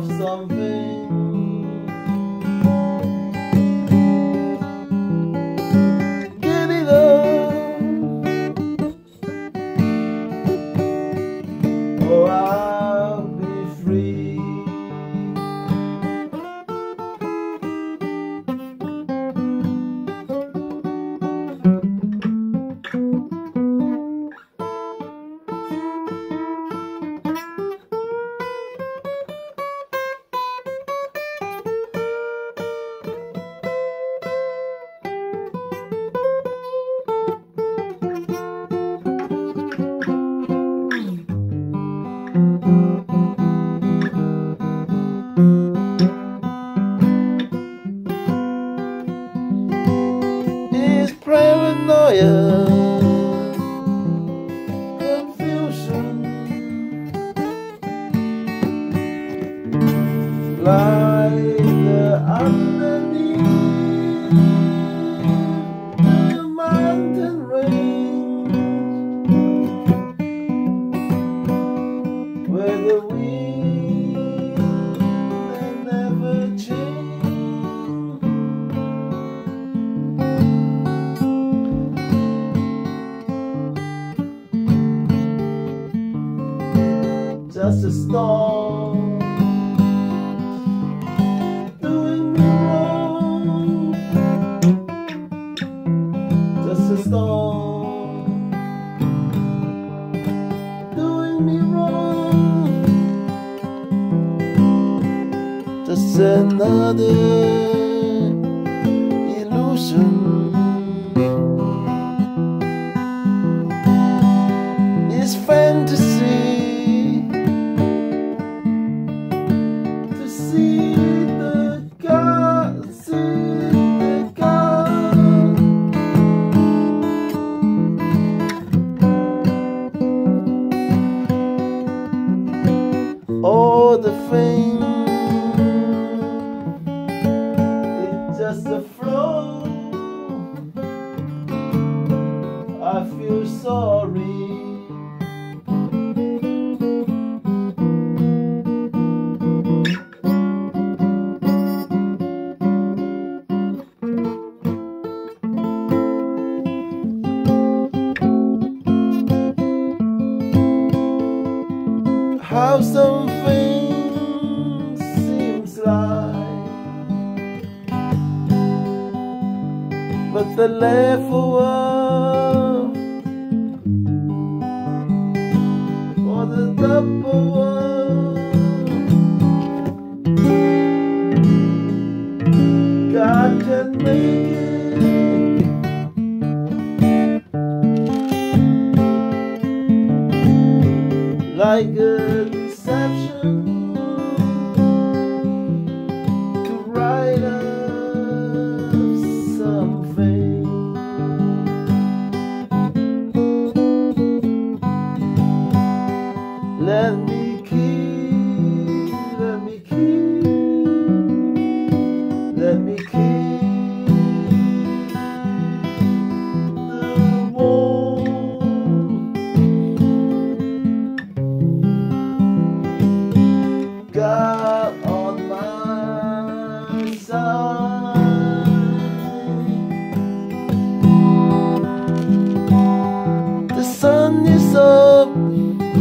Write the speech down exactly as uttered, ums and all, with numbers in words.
of something. Get it on, or I'll be free. It's paranoia, confusion, like the underneath the mountain range, where the wind they never change. Just a storm doing me wrong. Just a storm doing me wrong. Just another illusion. It's fantasy. See the God, see the God. All the fame, it's just a flow. I feel sorry. How something seems like, but the level world or the double world, God can make it. Like a deception to write up something. Let me keep, let me keep, let me keep the warm. God on my side. The sun is up.